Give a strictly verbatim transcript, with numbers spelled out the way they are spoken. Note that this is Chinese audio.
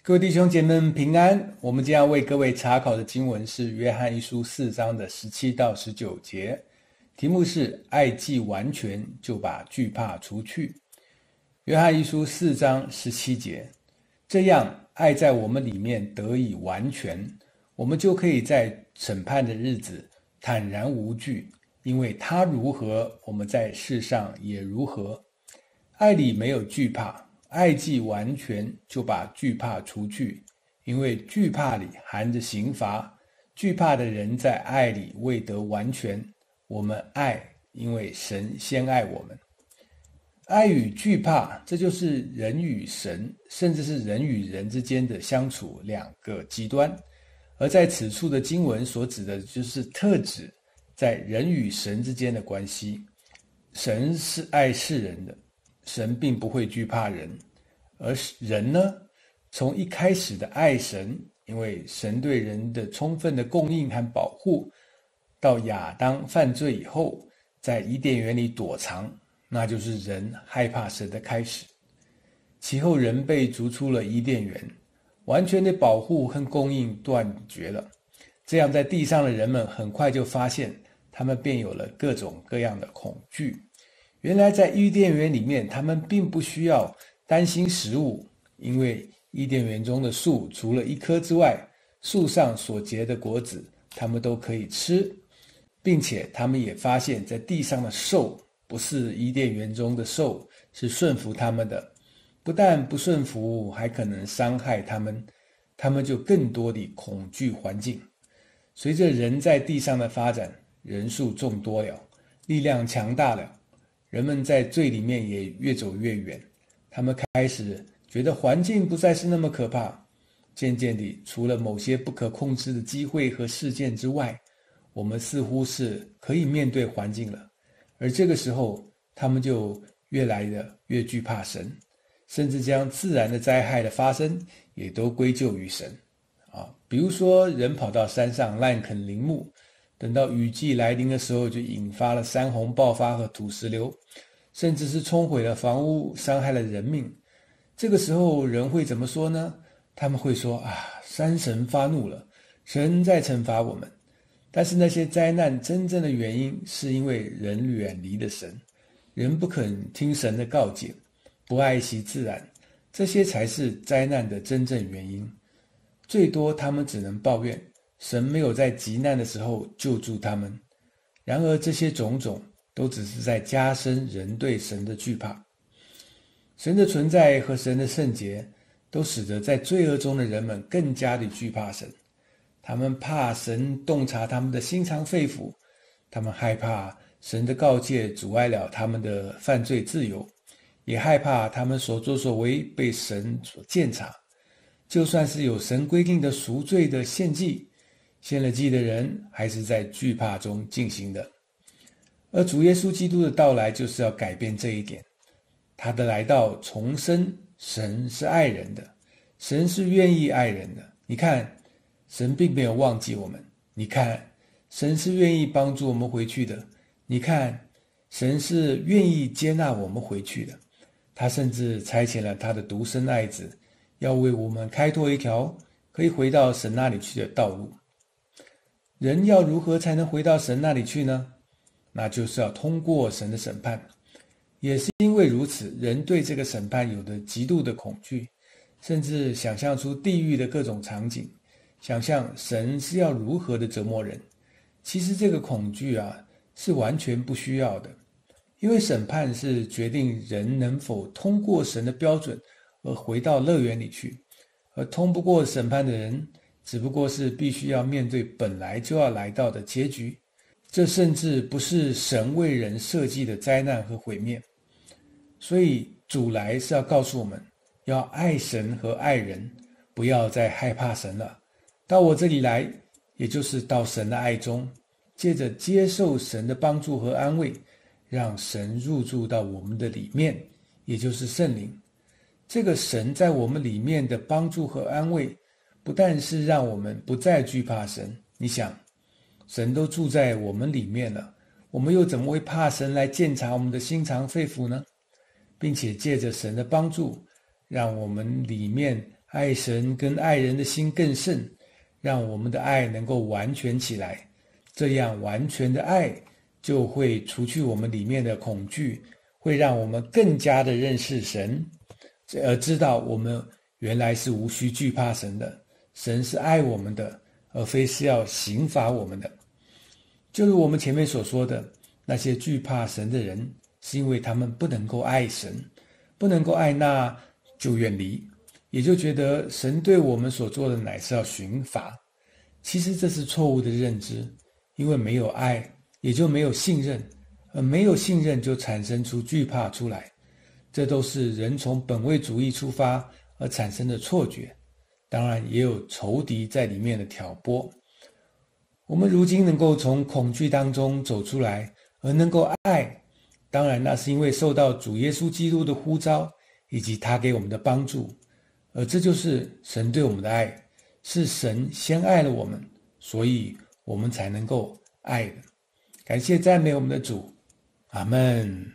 各位弟兄姐妹们平安，我们将要为各位查考的经文是约翰一书四章的十七到十九节，题目是爱既完全，就把惧怕除去。约翰一书四章十七节，这样爱在我们里面得以完全，我们就可以在审判的日子坦然无惧，因为他如何，我们在世上也如何。爱里没有惧怕，爱既完全，就把惧怕除去，因为惧怕里含着刑罚，惧怕的人在爱里未得完全。我们爱，因为神先爱我们。爱与惧怕，这就是人与神，甚至是人与人之间的相处两个极端。而在此处的经文所指的就是特指在人与神之间的关系。神是爱世人的，神并不会惧怕人，而人呢，从一开始的爱神，因为神对人的充分的供应和保护，到亚当犯罪以后，在伊甸园里躲藏，那就是人害怕神的开始。其后人被逐出了伊甸园，完全的保护和供应断绝了，这样在地上的人们很快就发现，他们便有了各种各样的恐惧。原来在伊甸园里面，他们并不需要担心食物，因为伊甸园中的树除了一棵之外，树上所结的果子他们都可以吃，并且他们也发现在地上的兽不是伊甸园中的兽，是顺服他们的，不但不顺服，还可能伤害他们，他们就更多地恐惧环境。随着人在地上的发展，人数众多了，力量强大了，人们在罪里面也越走越远，他们开始觉得环境不再是那么可怕。渐渐地，除了某些不可控制的机会和事件之外，我们似乎是可以面对环境了。而这个时候，他们就越来的越惧怕神，甚至将自然的灾害的发生也都归咎于神啊。比如说，人跑到山上滥垦林木，等到雨季来临的时候，就引发了山洪爆发和土石流，甚至是冲毁了房屋，伤害了人命。这个时候人会怎么说呢？他们会说啊，山神发怒了，神在惩罚我们。但是那些灾难真正的原因，是因为人远离了神，人不肯听神的告诫，不爱惜自然，这些才是灾难的真正原因。最多他们只能抱怨神没有在急难的时候救助他们。然而这些种种都只是在加深人对神的惧怕。神的存在和神的圣洁都使得在罪恶中的人们更加的惧怕神。他们怕神洞察他们的心肠肺腑，他们害怕神的告诫阻碍了他们的犯罪自由，也害怕他们所作所为被神所鉴察。就算是有神规定的赎罪的献祭，献了祭的人还是在惧怕中进行的。而主耶稣基督的到来就是要改变这一点。他的来到重申神是爱人的，神是愿意爱人的。你看，神并没有忘记我们，你看，神是愿意帮助我们回去的，你看，神是愿意接纳我们回去的。他甚至差遣了他的独生爱子，要为我们开拓一条可以回到神那里去的道路。人要如何才能回到神那里去呢？那就是要通过神的审判。也是因为如此，人对这个审判有着极度的恐惧，甚至想象出地狱的各种场景，想象神是要如何的折磨人。其实这个恐惧啊，是完全不需要的，因为审判是决定人能否通过神的标准而回到乐园里去，而通不过审判的人，只不过是必须要面对本来就要来到的结局。这甚至不是神为人设计的灾难和毁灭。所以主来是要告诉我们，要爱神和爱人，不要再害怕神了。到我这里来，也就是到神的爱中，借着接受神的帮助和安慰，让神入住到我们的里面，也就是圣灵。这个神在我们里面的帮助和安慰，不但是让我们不再惧怕神，你想，神都住在我们里面了，我们又怎么会怕神来鉴察我们的心肠肺腑呢？并且借着神的帮助，让我们里面爱神跟爱人的心更甚，让我们的爱能够完全起来。这样完全的爱就会除去我们里面的恐惧，会让我们更加的认识神，而知道我们原来是无需惧怕神的。神是爱我们的，而非是要刑罚我们的。就如我们前面所说的，那些惧怕神的人，是因为他们不能够爱神，不能够爱，那就远离，也就觉得神对我们所做的乃是要刑罚。其实这是错误的认知，因为没有爱，也就没有信任，而没有信任就产生出惧怕出来。这都是人从本位主义出发而产生的错觉，当然也有仇敌在里面的挑拨。我们如今能够从恐惧当中走出来，而能够爱，当然那是因为受到主耶稣基督的呼召，以及他给我们的帮助。而这就是神对我们的爱，是神先爱了我们，所以我们才能够爱的。感谢赞美我们的主，阿们。